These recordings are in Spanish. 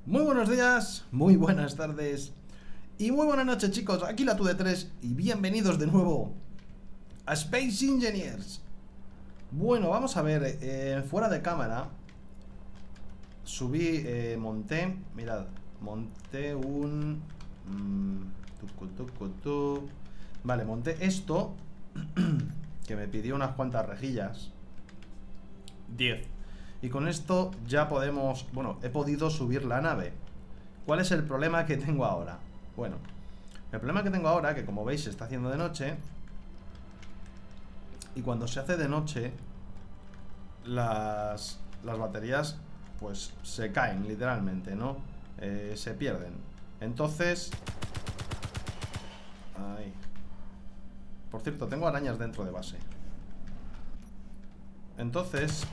Muy buenos días, muy buenas tardes y muy buenas noches, chicos. Aquí la TUD3 y bienvenidos de nuevo a Space Engineers. Bueno, vamos a ver, fuera de cámara subí, mirad, monté un... Vale, monté esto que me pidió unas cuantas rejillas. 10. Y con esto ya podemos... Bueno, he podido subir la nave. ¿Cuál es el problema que tengo ahora? Bueno, el problema que tengo ahora, que como veis se está haciendo de noche. Y cuando se hace de noche, las baterías pues se caen literalmente, ¿no? Se pierden. Entonces... Ay. Por cierto, tengo arañas dentro de base. Entonces...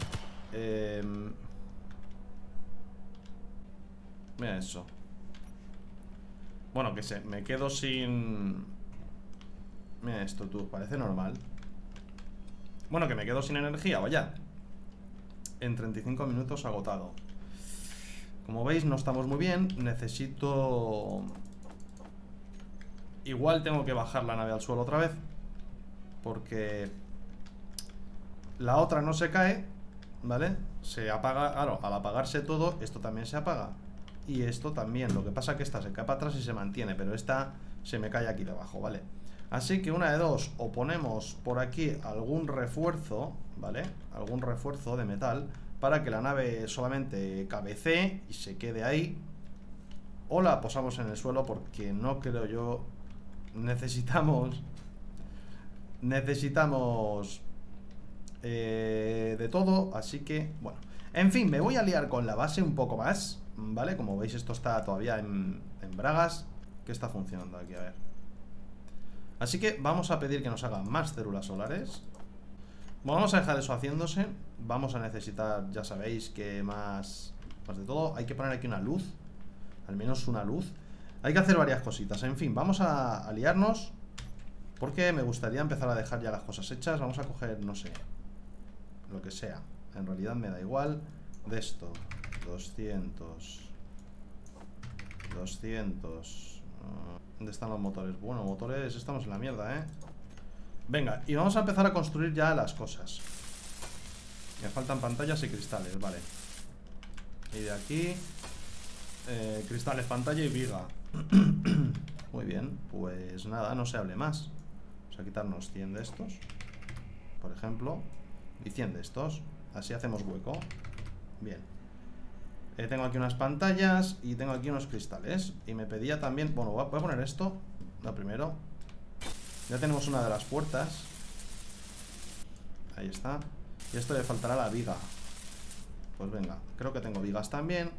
Mira eso. Bueno, me quedo sin... Mira esto, tú, parece normal. Bueno, que me quedo sin energía, vaya. En 35 minutos agotado. Como veis, no estamos muy bien. Necesito... Igual tengo que bajar la nave al suelo otra vez, porque la otra no se cae, ¿vale? Se apaga, claro, al apagarse todo, esto también se apaga. Y esto también, lo que pasa es que esta se cae para atrás y se mantiene, pero esta se me cae aquí debajo, ¿vale? Así que una de dos, o ponemos por aquí algún refuerzo, ¿vale? Algún refuerzo de metal para que la nave solamente cabecee y se quede ahí, o la posamos en el suelo, porque no creo yo... Necesitamos de todo, así que, bueno. En fin, me voy a liar con la base un poco más, ¿vale? Como veis, esto está todavía en bragas. ¿Qué está funcionando aquí? A ver. Así que vamos a pedir que nos hagan más células solares. Bueno, vamos a dejar eso haciéndose. Vamos a necesitar, ya sabéis, que más de todo. Hay que poner aquí una luz, al menos una luz. Hay que hacer varias cositas. En fin, vamos a liarnos, porque me gustaría empezar a dejar ya las cosas hechas. Vamos a coger, no sé, lo que sea. En realidad me da igual. De esto, 200. ¿Dónde están los motores? Bueno, motores, estamos en la mierda, ¿eh? Venga, y vamos a empezar a construir ya las cosas. Me faltan pantallas y cristales, vale. Y de aquí cristales, pantalla y viga. Muy bien, pues nada, no se hable más. Vamos a quitarnos 100 de estos, por ejemplo, y 100 de estos. Así hacemos hueco. Bien. Tengo aquí unas pantallas y tengo aquí unos cristales. Y me pedía también... Bueno, voy a poner esto, lo primero. Ya tenemos una de las puertas. Ahí está. Y esto le faltará la viga. Pues venga, creo que tengo vigas también.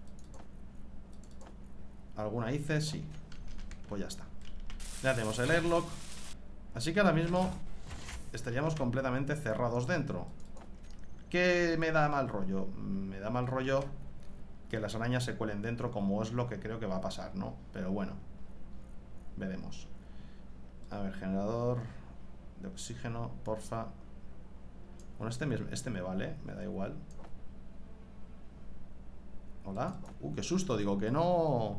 ¿Alguna hice? Sí. Pues ya está. Ya tenemos el airlock. Así que ahora mismo estaríamos completamente cerrados dentro. ¿Qué me da mal rollo? Me da mal rollo que las arañas se cuelen dentro, como es lo que creo que va a pasar, ¿no? Pero bueno, veremos. A ver, generador de oxígeno, porfa. Bueno, este me vale, me da igual. Hola. Qué susto, digo que no.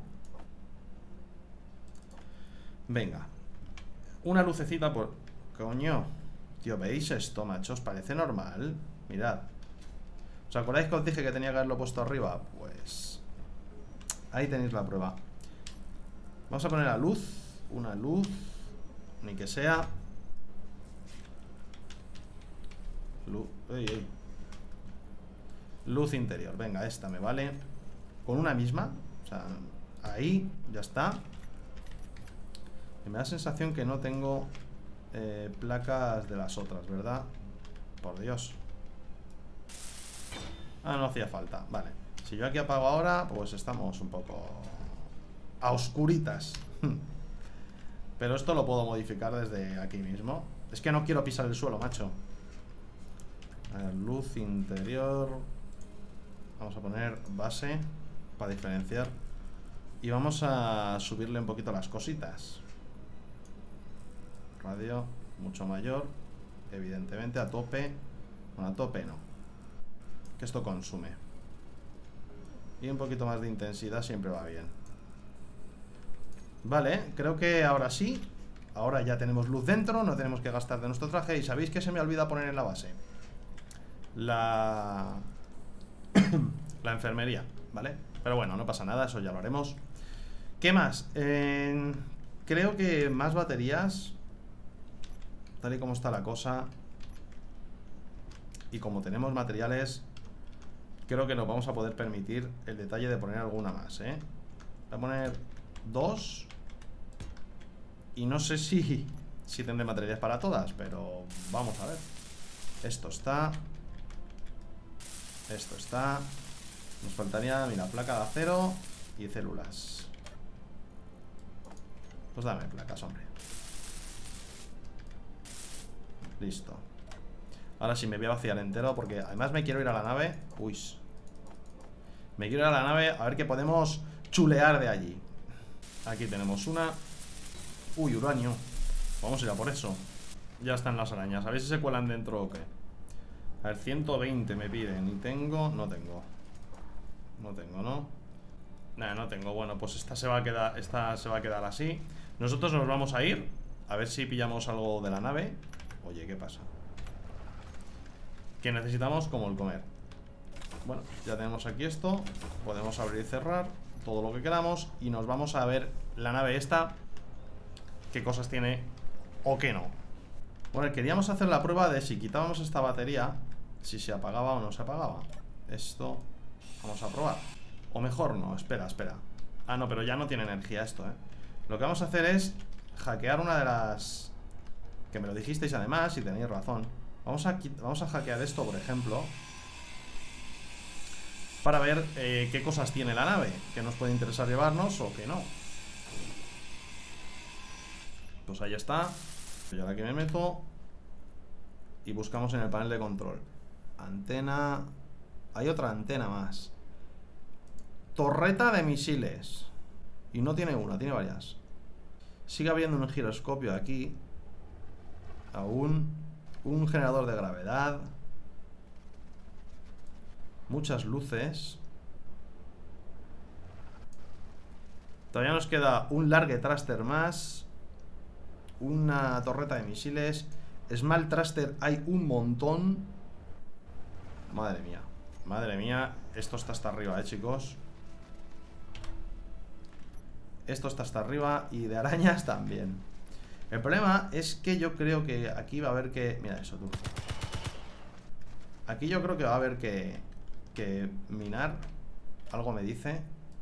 Venga. Una lucecita por... Coño. Tío, ¿veis esto, machos? Parece normal. Mirad. ¿Os acordáis que os dije que tenía que haberlo puesto arriba? Pues... ahí tenéis la prueba. Vamos a poner la luz. Una luz. Ni que sea. Luz interior. Venga, esta me vale. Con una misma. O sea, ahí, ya está. Y me da sensación que no tengo placas de las otras, ¿verdad? Por Dios. Ah, no hacía falta, vale. Si yo aquí apago ahora, pues estamos un poco a oscuritas. Pero esto lo puedo modificar desde aquí mismo. Es que no quiero pisar el suelo, macho. A ver, luz interior. Vamos a poner base para diferenciar. Y vamos a subirle un poquito las cositas. Radio mucho mayor, evidentemente a tope. Bueno, a tope no, que esto consume. Y un poquito más de intensidad siempre va bien. Vale, creo que ahora sí. Ahora ya tenemos luz dentro, no tenemos que gastar de nuestro traje. Y ¿sabéis qué se me olvida poner en la base? La enfermería, ¿vale? Pero bueno, no pasa nada, eso ya lo haremos. ¿Qué más? Creo que más baterías, tal y como está la cosa, y como tenemos materiales, creo que nos vamos a poder permitir el detalle de poner alguna más, ¿eh? Voy a poner 2. Y no sé si tendré materiales para todas, pero vamos a ver. Esto está. Esto está. Nos faltaría, mira, placa de acero y células. Pues dame placas, hombre. Listo. Ahora sí me voy a vaciar entero, porque además me quiero ir a la nave. Uy. Me quiero ir a la nave a ver qué podemos chulear de allí. Aquí tenemos una. Uy, uranio. Vamos a ir a por eso. Ya están las arañas. A ver si se cuelan dentro o qué. A ver, 120 me piden. ¿Y tengo? No tengo. No tengo, ¿no? Nada, no tengo. Bueno, pues esta se va a quedar así. Nosotros nos vamos a ir. A ver si pillamos algo de la nave. Oye, ¿qué pasa? Que necesitamos como el comer. Bueno, ya tenemos aquí esto. Podemos abrir y cerrar todo lo que queramos. Y nos vamos a ver la nave esta, qué cosas tiene o qué no. Bueno, queríamos hacer la prueba de si quitábamos esta batería, si se apagaba o no se apagaba. Esto vamos a probar. O mejor no, espera. Ah, no, pero ya no tiene energía esto, ¿eh? Lo que vamos a hacer es hackear una de las... Que me lo dijisteis además, y tenéis razón. Vamos a hackear esto, por ejemplo, para ver qué cosas tiene la nave, que nos puede interesar llevarnos o que no. Pues ahí está. Y ahora que me meto y buscamos en el panel de control. Antena. Hay otra antena más. Torreta de misiles. Y no tiene una, tiene varias. Sigue habiendo un giroscopio aquí. Aún. Un generador de gravedad. Muchas luces. Todavía nos queda un large thruster más. Una torreta de misiles. Small thruster hay un montón. Madre mía. Madre mía. Esto está hasta arriba, chicos. Esto está hasta arriba. Y de arañas también. El problema es que yo creo que aquí va a haber que... Mira eso, tú. Aquí yo creo que va a haber que minar. Algo me dice.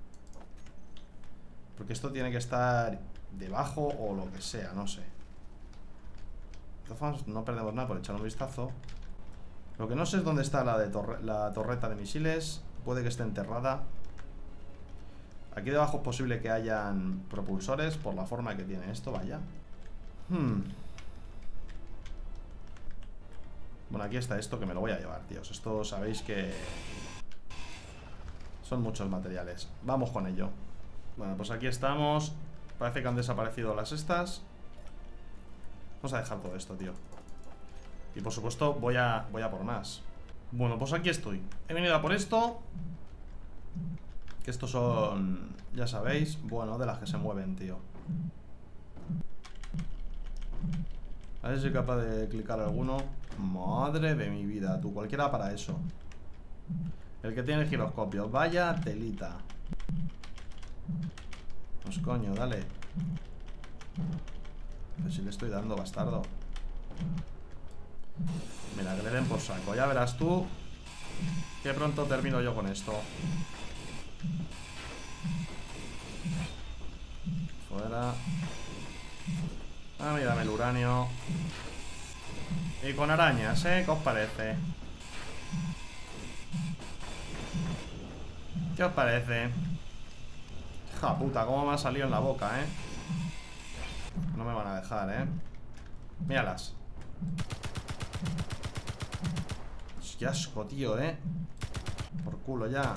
Porque esto tiene que estar debajo o lo que sea, no sé. De todas formas, no perdemos nada por echar un vistazo. Lo que no sé es dónde está la torreta de misiles. Puede que esté enterrada. Aquí debajo es posible que hayan propulsores, por la forma que tiene esto, vaya. Bueno, aquí está esto, que me lo voy a llevar, tíos. Esto sabéis que son muchos materiales. Vamos con ello. Bueno, pues aquí estamos. Parece que han desaparecido las estas. Vamos a dejar todo esto, tío. Y por supuesto voy a por más. Bueno, pues aquí estoy. He venido a por esto. Que estos son, ya sabéis, bueno, de las que se mueven, tío. A ver si soy capaz de clicar alguno. Madre de mi vida, tú, cualquiera para eso. El que tiene el giroscopio. Vaya telita. Pues coño, dale. Pues si le estoy dando, bastardo. Mira, que le den por saco. Ya verás tú que pronto termino yo con esto. Fuera. Ah, mírame el uranio. Y con arañas, ¿eh? ¿Qué os parece? ¿Qué os parece? Hija puta, cómo me ha salido en la boca, ¿eh? No me van a dejar, ¿eh? Míralas. Qué asco, tío, ¿eh? Por culo ya.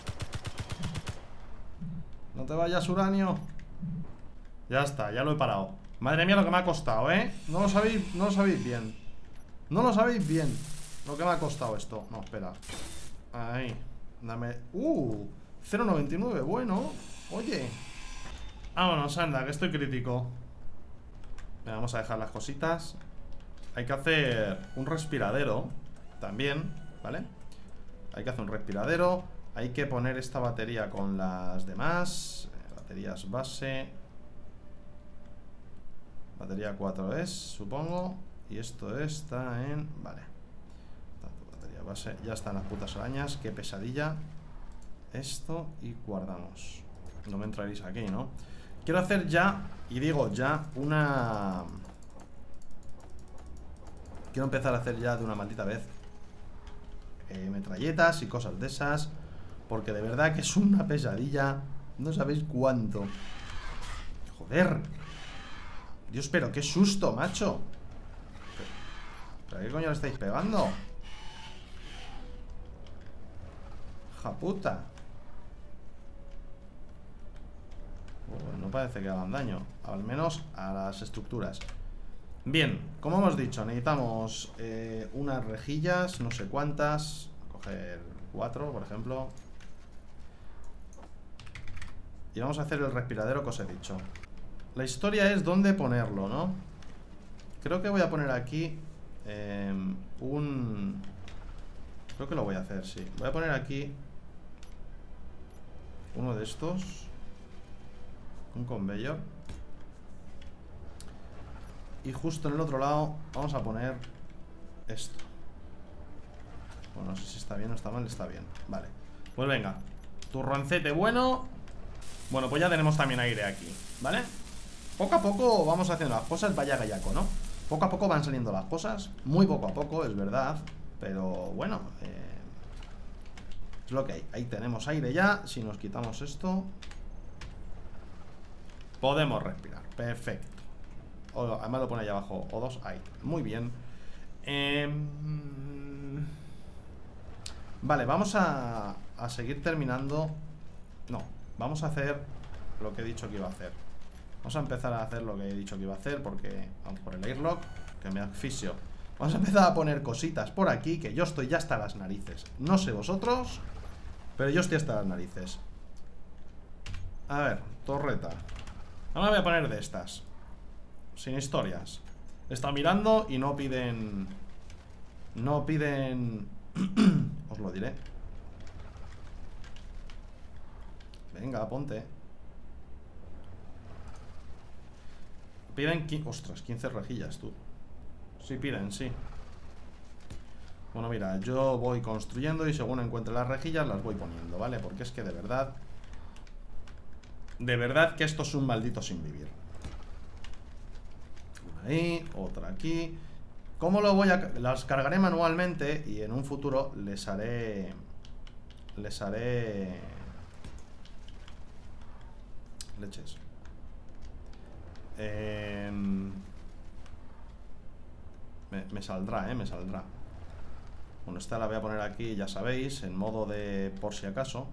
No te vayas, uranio. Ya está, ya lo he parado. Madre mía lo que me ha costado, ¿eh? No lo sabéis bien. No lo sabéis bien lo que me ha costado esto. No, espera. Ahí. Dame... 0,99, bueno. Oye. Vámonos, anda, que estoy crítico. Vamos a dejar las cositas. Hay que hacer un respiradero también, ¿vale? Hay que hacer un respiradero. Hay que poner esta batería con las demás. Baterías base. Batería 4 es, supongo. Y esto está en... Vale. Batería base. Ya están las putas arañas. Qué pesadilla. Esto y guardamos. No me entraréis aquí, ¿no? Quiero hacer ya, y digo ya, una... Quiero empezar a hacer ya de una maldita vez metralletas y cosas de esas. Porque de verdad que es una pesadilla. No sabéis cuánto. Joder. Dios, pero qué susto, macho. ¿Pero qué coño le estáis pegando? Hija puta. No parece que hagan daño. Al menos a las estructuras. Bien, como hemos dicho, necesitamos unas rejillas, no sé cuántas. Coger 4, por ejemplo. Y vamos a hacer el respiradero que os he dicho. La historia es dónde ponerlo, ¿no? Creo que voy a poner aquí Creo que lo voy a hacer, sí. Voy a poner aquí uno de estos. Un conveyor. Y justo en el otro lado vamos a poner esto. Bueno, no sé si está bien o está mal. Está bien, vale. Pues venga, turroncete bueno. Bueno, pues ya tenemos también aire aquí, ¿vale? Poco a poco vamos haciendo las cosas. Vaya gallaco, ¿no? Poco a poco van saliendo las cosas. Muy poco a poco, es verdad. Pero bueno, es lo que hay. Ahí tenemos aire ya. Si nos quitamos esto, podemos respirar, perfecto. Además lo pone ahí abajo, O2, ahí, muy bien. Vale, vamos a seguir terminando. No, vamos a hacer lo que he dicho que iba a hacer. Vamos a empezar a hacer lo que he dicho que iba a hacer. Porque, vamos por el airlock, que me asfixio. Vamos a empezar a poner cositas por aquí, que yo estoy ya hasta las narices. No sé vosotros, pero yo estoy hasta las narices. A ver, torreta. Ahora voy a poner de estas. Sin historias. Está mirando y no piden... No piden... Os lo diré. Venga, ponte. Piden... Ostras, 15 rejillas, tú. Sí, piden, sí. Bueno, mira, yo voy construyendo y según encuentre las rejillas las voy poniendo, ¿vale? Porque es que de verdad... De verdad que esto es un maldito sin vivir. Una ahí, otra aquí. ¿Cómo lo voy a...? Las cargaré manualmente y en un futuro les haré... Leches. Me saldrá, me saldrá. Bueno, esta la voy a poner aquí, ya sabéis, en modo de por si acaso.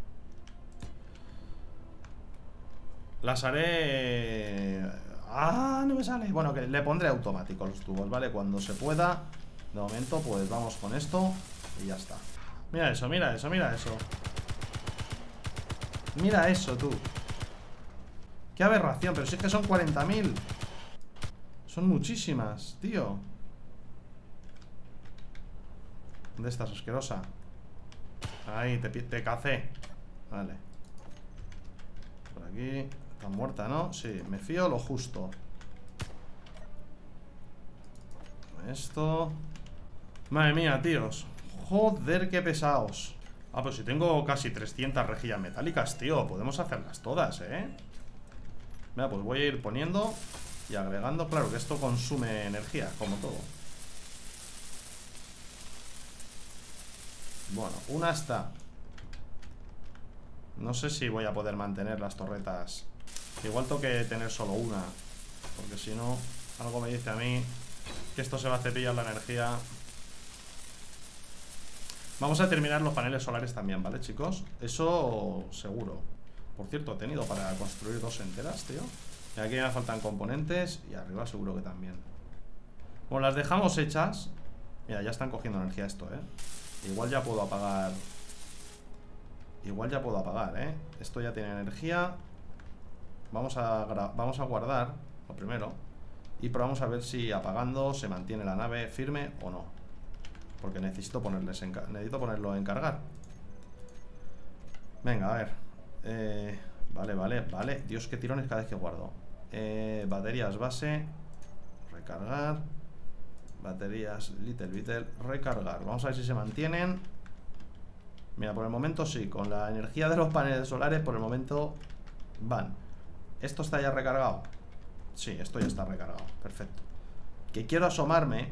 Las haré... ¡Ah! No me sale. Bueno, que le pondré automático los tubos, ¿vale? Cuando se pueda. De momento, pues vamos con esto y ya está. Mira eso, mira eso, mira eso. Mira eso, tú. Qué aberración, pero si es que son 40.000. Son muchísimas, tío. ¿Dónde estás, asquerosa? Ahí, te cacé. Vale. Por aquí. Está muerta, ¿no? Sí, me fío lo justo. Esto. Madre mía, tíos. Joder, qué pesados. Ah, pues si tengo casi 300 rejillas metálicas, tío. Podemos hacerlas todas, ¿eh? Mira, pues voy a ir poniendo y agregando. Claro que esto consume energía, como todo. Bueno, una está. No sé si voy a poder mantener las torretas. Igual tengo que tener solo una, porque si no, algo me dice a mí que esto se va a cepillar la energía. Vamos a terminar los paneles solares también, ¿vale, chicos? Eso seguro. Por cierto, he tenido para construir 2 enteras, tío. Y aquí me faltan componentes. Y arriba seguro que también. Bueno, las dejamos hechas. Mira, ya están cogiendo energía esto, ¿eh? Igual ya puedo apagar. igual ya puedo apagar, ¿eh? Esto ya tiene energía. Vamos a guardar lo primero y probamos a ver si apagando se mantiene la nave firme o no. Porque necesito ponerlo en cargar. Venga, a ver. Vale. Dios, qué tirones cada vez que guardo. Baterías base. Recargar. Baterías little, recargar. Vamos a ver si se mantienen. Mira, por el momento sí. Con la energía de los paneles solares, por el momento van. ¿Esto está ya recargado? Sí, esto ya está recargado. Perfecto. Que quiero asomarme.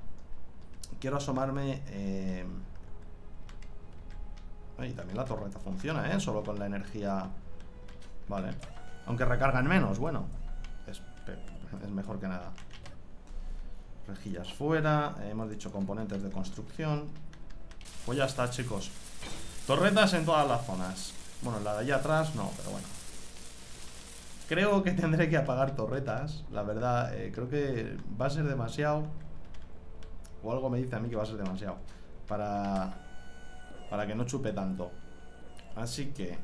Y también la torreta funciona, ¿eh? Solo con la energía. Vale. Aunque recargan menos, bueno. Es mejor que nada. Rejillas fuera. Hemos dicho componentes de construcción. Pues ya está, chicos. Torretas en todas las zonas. Bueno, la de allá atrás no, pero bueno. Creo que tendré que apagar torretas. La verdad, creo que va a ser demasiado. O algo me dice a mí que va a ser demasiado para que no chupe tanto. Así que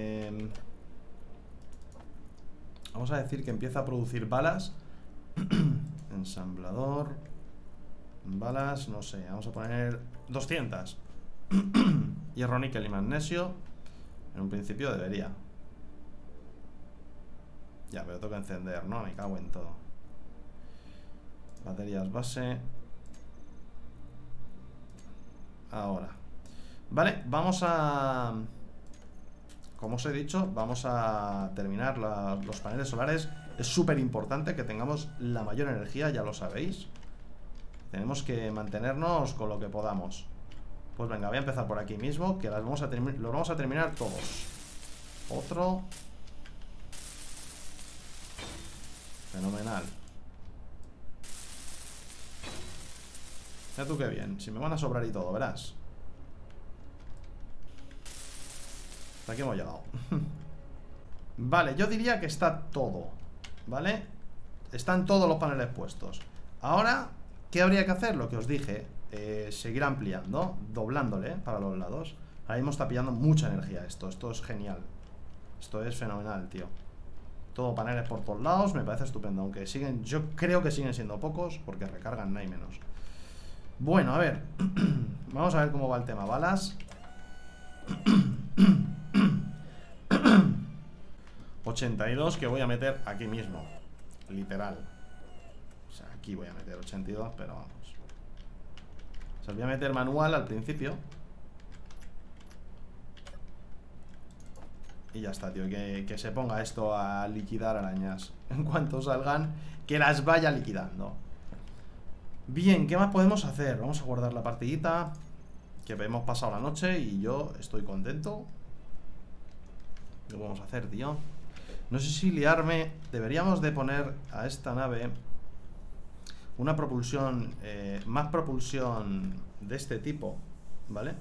vamos a decir que empieza a producir balas. Ensamblador. Balas, no sé, vamos a poner 200. Hierro, níquel y magnesio. En un principio debería. Ya, pero tengo que encender, ¿no? Me cago en todo. Baterías base. Ahora. Vale, vamos a... Como os he dicho, vamos a terminar los paneles solares. Es súper importante que tengamos la mayor energía, ya lo sabéis. Tenemos que mantenernos con lo que podamos. Pues venga, voy a empezar por aquí mismo, que los vamos a terminar todos. Otro. Fenomenal. Mira tú qué bien. Si me van a sobrar y todo, verás. Hasta aquí hemos llegado. Vale, yo diría que está todo. ¿Vale? Están todos los paneles puestos. Ahora, ¿qué habría que hacer? Lo que os dije. Seguir ampliando, doblándole para los lados. Ahora mismo está pillando mucha energía esto. Esto es genial. Esto es fenomenal, tío. Todo paneles por todos lados, me parece estupendo. Aunque siguen, yo creo que siguen siendo pocos, porque recargan, no hay menos. Bueno, a ver. Vamos a ver cómo va el tema. Balas. 82 que voy a meter aquí mismo. Literal. O sea, aquí voy a meter 82, pero vamos. O sea, voy a meter manual al principio. Y ya está, tío, que se ponga esto a liquidar arañas. En cuanto salgan, que las vaya liquidando. Bien, ¿qué más podemos hacer? Vamos a guardar la partidita. Que hemos pasado la noche y yo estoy contento. ¿Qué podemos hacer, tío? No sé si liarme. Deberíamos de poner a esta nave una propulsión, más propulsión de este tipo, ¿vale?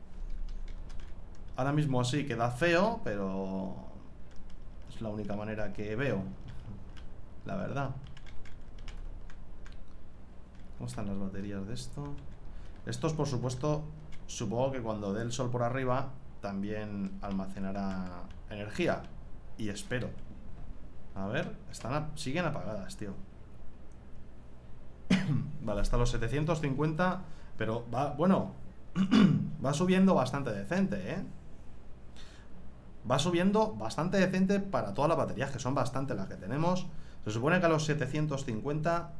Ahora mismo así queda feo, pero es la única manera que veo, la verdad. ¿Cómo están las baterías de esto? Estos, por supuesto, supongo que cuando dé el sol por arriba también almacenará energía. Y espero. A ver, siguen apagadas, tío. Vale, hasta los 750. Pero va, bueno, va subiendo bastante decente, ¿eh? Va subiendo bastante decente para todas las baterías, que son bastante las que tenemos. Se supone que a los 750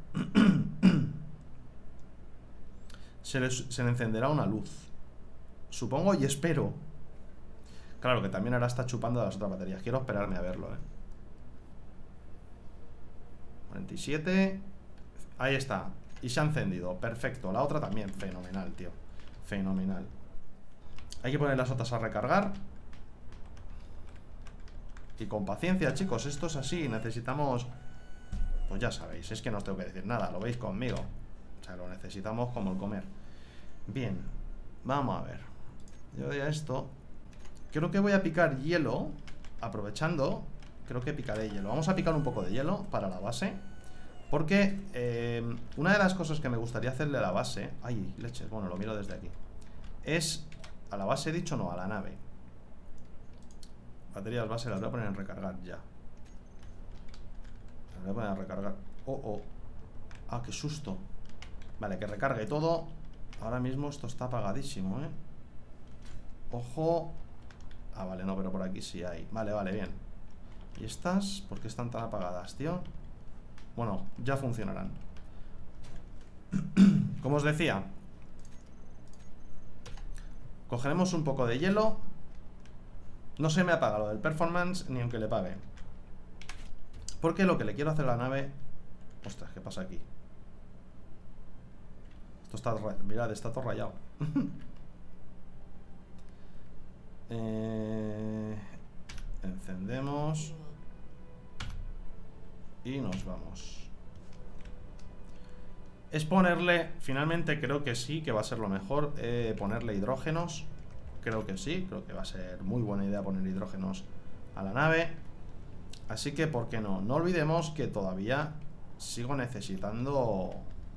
se le encenderá una luz. Supongo y espero. Claro que también ahora está chupando de las otras baterías. Quiero esperarme a verlo, 47. Ahí está. Y se ha encendido. Perfecto. La otra también. Fenomenal, tío. Fenomenal. Hay que poner las otras a recargar. Y con paciencia, chicos. Esto es así. Necesitamos... Pues ya sabéis. Es que no os tengo que decir nada. Lo veis conmigo. O sea, lo necesitamos como el comer. Bien. Vamos a ver. Yo doy a esto. Creo que voy a picar hielo. Aprovechando. Creo que picaré hielo. Vamos a picar un poco de hielo para la base. Porque una de las cosas que me gustaría hacerle a la base... Ay, leches, bueno, lo miro desde aquí. Es... A la base he dicho, no, a la nave. Baterías base las voy a poner en recargar ya. Las voy a poner a recargar. Oh. Ah, qué susto. Vale, que recargue todo. Ahora mismo esto está apagadísimo, Ojo. Ah, vale, no, pero por aquí sí hay. Vale, bien. ¿Y estas? ¿Por qué están tan apagadas, tío? Bueno, ya funcionarán. Como os decía, cogeremos un poco de hielo. No se me apaga lo del performance ni aunque le pague. Porque lo que le quiero hacer a la nave... Ostras, ¿qué pasa aquí? Esto está... Mirad, está todo rayado. Encendemos. Y nos vamos. Es ponerle... Finalmente creo que sí, que va a ser lo mejor, ponerle hidrógenos. Creo que sí, creo que va a ser muy buena idea poner hidrógenos a la nave. Así que, ¿por qué no? No olvidemos que todavía sigo necesitando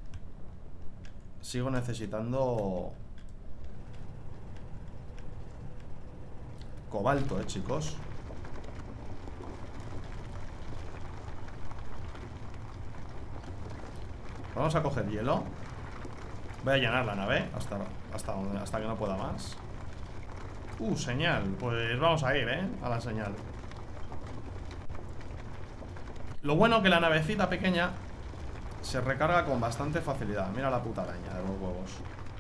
cobalto, chicos. Vamos a coger hielo. Voy a llenar la nave hasta que no pueda más. Señal. Pues vamos a ir, a la señal. Lo bueno que la navecita pequeña se recarga con bastante facilidad. Mira la puta araña de los huevos.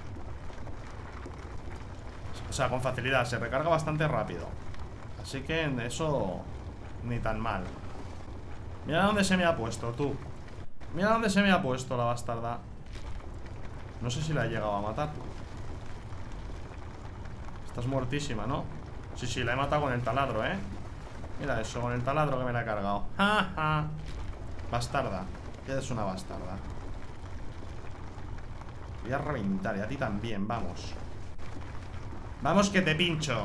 O sea, con facilidad, se recarga bastante rápido. Así que en eso ni tan mal. Mira dónde se me ha puesto, tú. Mira dónde se me ha puesto la bastarda. No sé si la he llegado a matar. Estás muertísima, ¿no? Sí, la he matado con el taladro, Mira eso, con el taladro que me la he cargado. ¡Ja, ja! Bastarda. Eres una bastarda. Voy a reventar, y a ti también, vamos. Vamos que te pincho.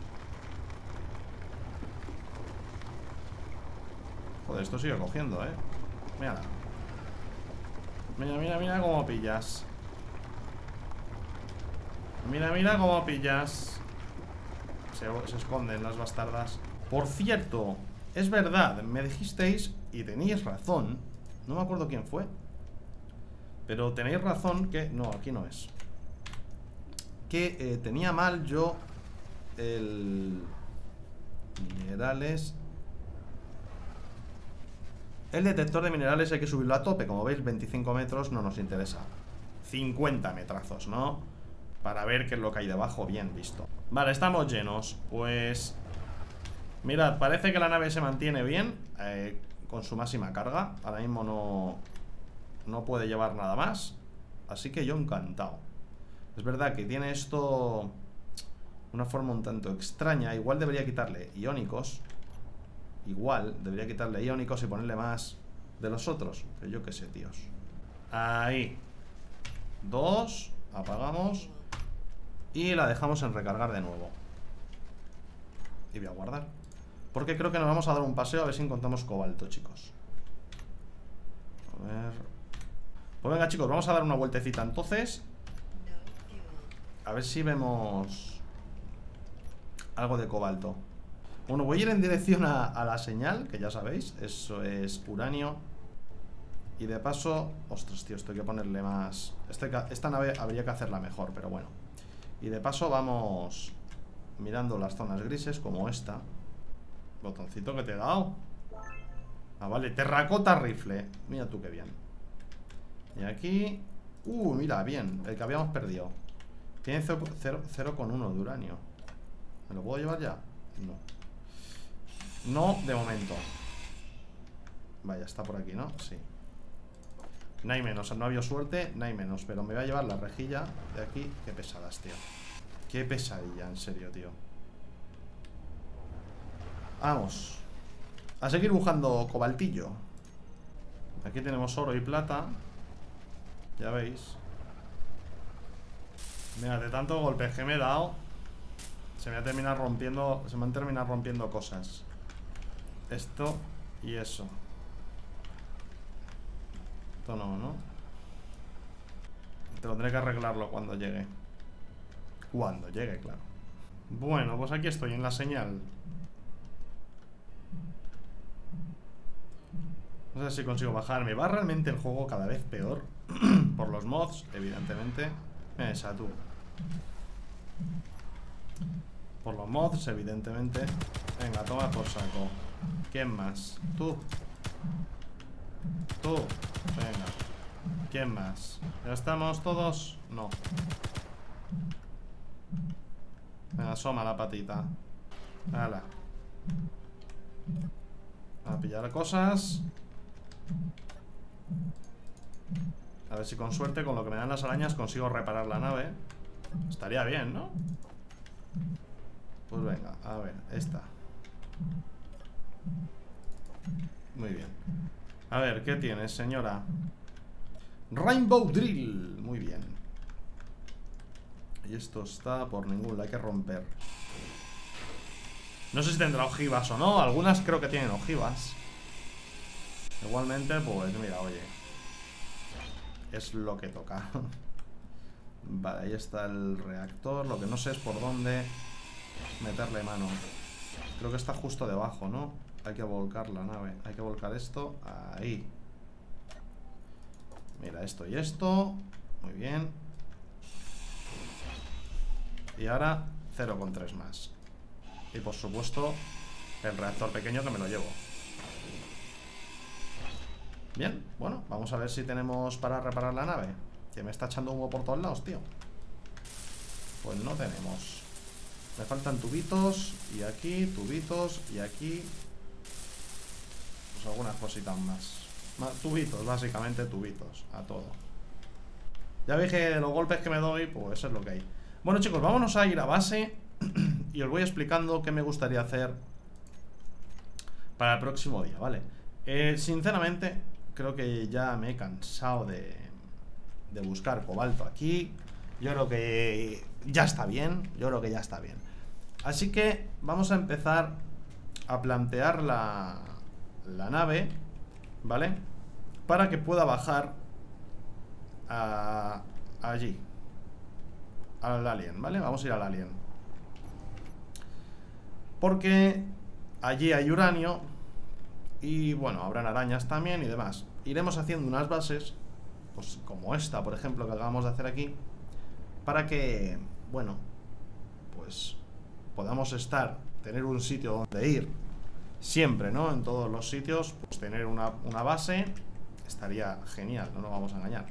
Joder, esto sigue cogiendo, Mírala. Mira cómo pillas. Mira cómo pillas. Se esconden las bastardas. Por cierto, es verdad, me dijisteis, y tenéis razón. No me acuerdo quién fue, pero tenéis razón que... No, aquí no es. Que tenía mal yo el... Minerales. El detector de minerales hay que subirlo a tope. Como veis, 25 metros no nos interesa. 50 metrazos, ¿no? Para ver qué es lo que hay debajo, bien visto. Vale, estamos llenos. Pues... Mirad, parece que la nave se mantiene bien, con su máxima carga. Ahora mismo no puede llevar nada más. Así que yo encantado. Es verdad que tiene esto una forma un tanto extraña. Igual debería quitarle iónicos. Y ponerle más de los otros. Pero yo qué sé, tíos. Ahí. 2. Apagamos. Y la dejamos en recargar de nuevo. Y voy a guardar. Porque creo que nos vamos a dar un paseo a ver si encontramos cobalto, chicos. A ver. Pues venga, chicos, vamos a dar una vueltecita entonces. A ver si vemos algo de cobalto. Bueno, voy a ir en dirección a la señal, que ya sabéis, eso es uranio. Y de paso... Ostras, tío, esto hay que ponerle más... Esta nave habría que hacerla mejor, pero bueno. Y de paso vamos mirando las zonas grises, como esta. Botoncito que te he dado. Ah, vale, terracota rifle. Mira tú qué bien. Y aquí... mira, bien, el que habíamos perdido. Tiene 0,1 de uranio. ¿Me lo puedo llevar ya? No. No, de momento. Vaya, está por aquí, ¿no? Sí. No hay menos, no ha habido suerte, no hay menos. Pero me voy a llevar la rejilla de aquí. Qué pesadas, tío. Qué pesadilla, en serio, tío. Vamos. A seguir buscando cobaltillo. Aquí tenemos oro y plata. Ya veis. Mira, de tantos golpes que me he dado, se me han terminado rompiendo cosas. Esto y eso. Esto no. Tendré que arreglarlo cuando llegue. Cuando llegue, claro. Bueno, pues aquí estoy en la señal. No sé si consigo bajar. Me va realmente el juego cada vez peor. Por los mods, evidentemente. Esa, tú. Por los mods, evidentemente. Venga, toma por saco. ¿Quién más? Tú. Tú. Venga. ¿Quién más? ¿Ya estamos todos? No. Venga, asoma la patita. Hala. A pillar cosas. A ver si con suerte, con lo que me dan las arañas, consigo reparar la nave. Estaría bien, ¿no? Pues venga, a ver, esta. Muy bien. A ver, ¿qué tienes, señora? Rainbow Drill. Muy bien. Y esto está por ningún lado, hay que romper. No sé si tendrá ojivas o no. Algunas creo que tienen ojivas. Igualmente, pues mira, oye, es lo que toca. Vale, ahí está el reactor. Lo que no sé es por dónde meterle mano. Creo que está justo debajo, ¿no? Hay que volcar la nave. Hay que volcar esto ahí. Mira, esto y esto. Muy bien. Y ahora 0,3 más. Y por supuesto el reactor pequeño que me lo llevo. Bien, bueno, vamos a ver si tenemos para reparar la nave. Que me está echando humo por todos lados, tío. Pues no tenemos. Me faltan tubitos. Y aquí, tubitos. Y aquí pues algunas cositas más. Tubitos, básicamente tubitos. A todo. Ya veis que los golpes que me doy, pues eso es lo que hay. Bueno, chicos, vámonos a ir a base. Y os voy explicando qué me gustaría hacer para el próximo día, ¿vale? Sinceramente, creo que ya me he cansado de buscar cobalto aquí. Yo creo que ya está bien. Yo creo que ya está bien. Así que vamos a empezar a plantear la nave, ¿vale? Para que pueda bajar allí, al alien, ¿vale? Vamos a ir al alien. Porque allí hay uranio. Y bueno, habrán arañas también y demás. Iremos haciendo unas bases, pues como esta, por ejemplo, que acabamos de hacer aquí, para que, bueno, pues podamos tener un sitio donde ir siempre, ¿no? En todos los sitios, pues tener una base estaría genial, no nos vamos a engañar.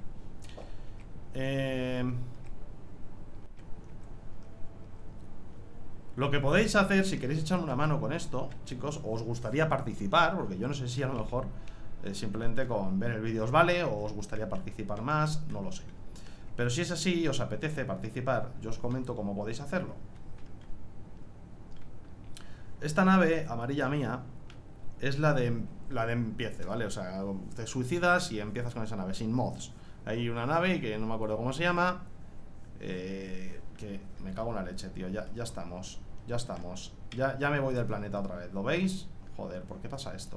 Lo que podéis hacer, si queréis echarme una mano con esto, chicos, o os gustaría participar, porque yo no sé si a lo mejor simplemente con ver el vídeo os vale, o os gustaría participar más, no lo sé. Pero si es así y os apetece participar, yo os comento cómo podéis hacerlo. Esta nave amarilla mía es la de empiece, ¿vale? O sea, te suicidas y empiezas con esa nave, sin mods. Hay una nave que no me acuerdo cómo se llama, que me cago en la leche, tío. Ya estamos. Ya estamos. Ya me voy del planeta otra vez. ¿Lo veis? Joder, ¿por qué pasa esto?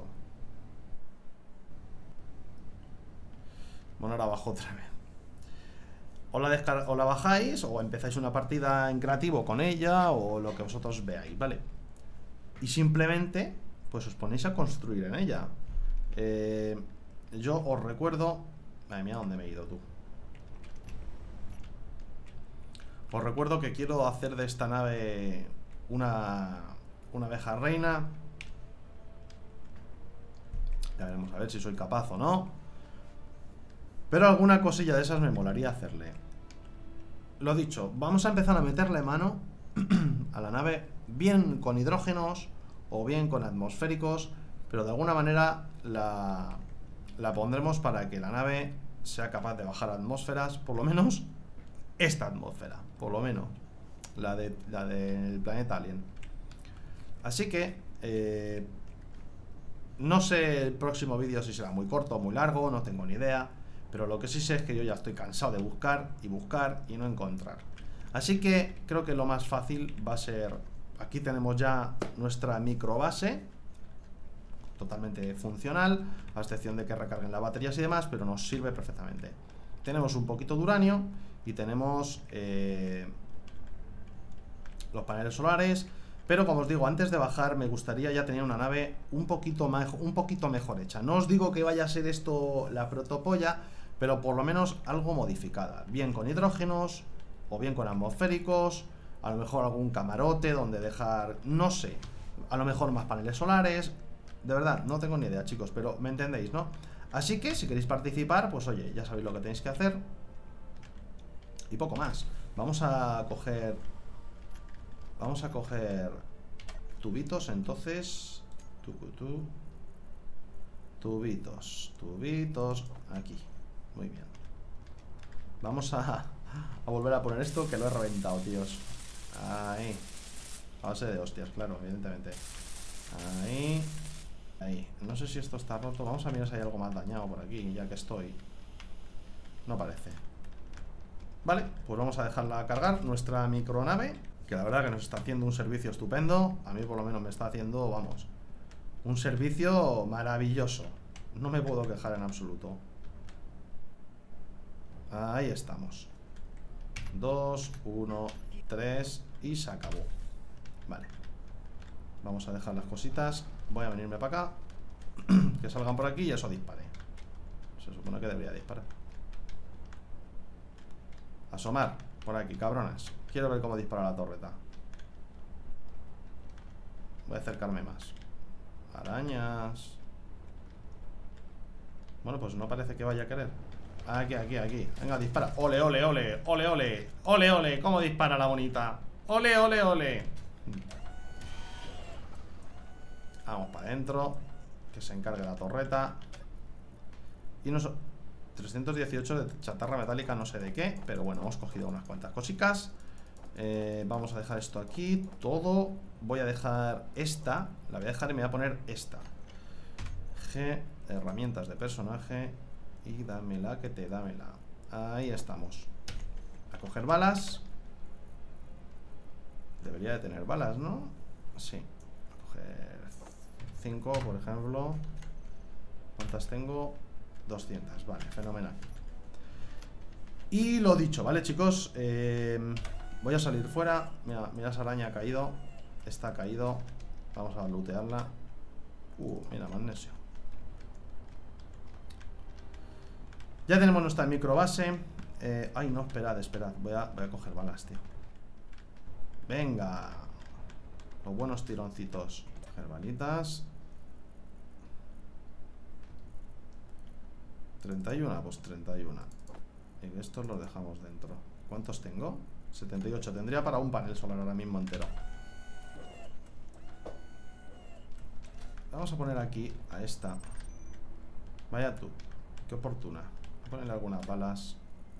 Bueno, ahora bajo otra vez. O la bajáis, o empezáis una partida en creativo con ella, o lo que vosotros veáis, ¿vale? Y simplemente, pues os ponéis a construir en ella. Yo os recuerdo... Madre mía, ¿dónde me he ido tú? Os recuerdo que quiero hacer de esta nave una abeja reina. Ya veremos a ver si soy capaz o no. Pero alguna cosilla de esas me molaría hacerle. Lo dicho, vamos a empezar a meterle mano a la nave, bien con hidrógenos o bien con atmosféricos, pero de alguna manera la pondremos para que la nave sea capaz de bajar atmósferas, por lo menos esta atmósfera, por lo menos la del planeta Alien. Así que no sé el próximo vídeo si será muy corto o muy largo, no tengo ni idea, pero lo que sí sé es que yo ya estoy cansado de buscar y no encontrar. Así que creo que lo más fácil va a ser, aquí tenemos ya nuestra microbase totalmente funcional, a excepción de que recarguen las baterías y demás, pero nos sirve perfectamente. Tenemos un poquito de uranio y tenemos los paneles solares, Pero como os digo, antes de bajar me gustaría ya tener una nave un poquito mejor hecha. No os digo que vaya a ser esto la protopolla, pero por lo menos algo modificada. Bien con hidrógenos, o bien con atmosféricos, a lo mejor algún camarote donde dejar, no sé, a lo mejor más paneles solares. De verdad, no tengo ni idea, chicos, pero me entendéis, ¿no? Así que si queréis participar, pues oye, ya sabéis lo que tenéis que hacer. Y poco más. Vamos a coger tubitos, entonces. Tubitos. Aquí. Muy bien. Vamos a volver a poner esto, que lo he reventado, tíos. Ahí. A base de hostias, claro, evidentemente. Ahí. No sé si esto está roto. Vamos a mirar si hay algo más dañado por aquí, ya que estoy. No parece. Vale, pues vamos a dejarla cargar. Nuestra micronave, que la verdad que nos está haciendo un servicio estupendo. A mí por lo menos me está haciendo, vamos, un servicio maravilloso. No me puedo quejar en absoluto. Ahí estamos. 2, 1, 3 y se acabó. Vale. Vamos a dejar las cositas. Voy a venirme para acá. Que salgan por aquí y eso dispare. Se supone que debería disparar. Asomar por aquí, cabronas. Quiero ver cómo dispara la torreta. Voy a acercarme más. Arañas. Bueno, pues no parece que vaya a querer. Aquí. Venga, dispara. Ole. ¿Cómo dispara la bonita? Ole. Vamos para adentro. Que se encargue la torreta. Y no 318 de chatarra metálica, no sé de qué. Pero bueno, hemos cogido unas cuantas cositas. Vamos a dejar esto aquí. Todo. Voy a dejar esta. La voy a dejar y me voy a poner esta. G. Herramientas de personaje. Y dámela, dámela. Ahí estamos. A coger balas. Debería de tener balas, ¿no? Sí. A coger 5, por ejemplo. ¿Cuántas tengo? 200, vale, fenomenal. Y lo dicho, ¿vale, chicos? Voy a salir fuera. Mira, esa araña ha caído. Está caído. Vamos a lootearla. Mira, magnesio. Ya tenemos nuestra microbase. Ay, no, esperad. Voy a coger balas, tío. Venga. Los buenos tironcitos. Coger balitas. 31, pues 31. Y estos los dejamos dentro. ¿Cuántos tengo? 78. Tendría para un panel solar ahora mismo entero. Vamos a poner aquí a esta. Vaya tú. Qué oportuna. Voy a ponerle algunas balas.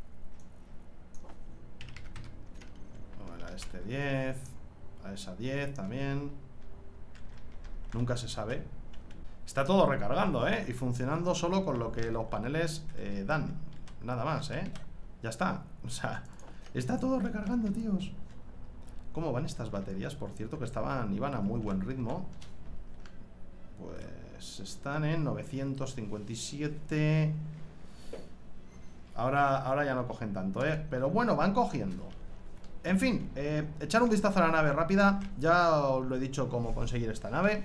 Bueno, a este 10. A esa 10 también. Nunca se sabe. Está todo recargando, y funcionando solo con lo que los paneles dan. Nada más, ya está. O sea, está todo recargando, tíos. ¿Cómo van estas baterías? Por cierto, que iban a muy buen ritmo. Pues están en 957. Ahora ya no cogen tanto, pero bueno, van cogiendo. En fin, echar un vistazo a la nave rápida. Ya os lo he dicho cómo conseguir esta nave.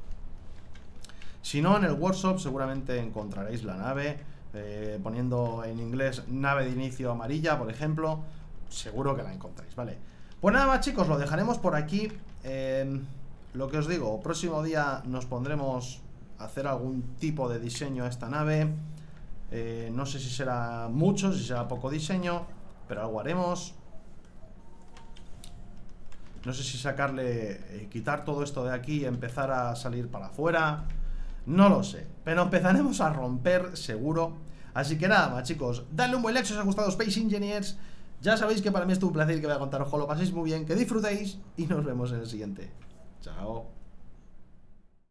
Si no, en el workshop seguramente encontraréis la nave, poniendo en inglés nave de inicio amarilla, por ejemplo. Seguro que la encontráis, ¿vale? Pues nada más, chicos, lo dejaremos por aquí. Lo que os digo, próximo día nos pondremos a hacer algún tipo de diseño a esta nave. No sé si será mucho, si será poco diseño, pero algo haremos. No sé si sacarle, quitar todo esto de aquí y empezar a salir para afuera. No lo sé, pero empezaremos a romper seguro. Así que nada más, chicos, dadle un buen like si os ha gustado Space Engineers. Ya sabéis que para mí es un placer y que voy a contaros, lo paséis muy bien, que disfrutéis y nos vemos en el siguiente. Chao.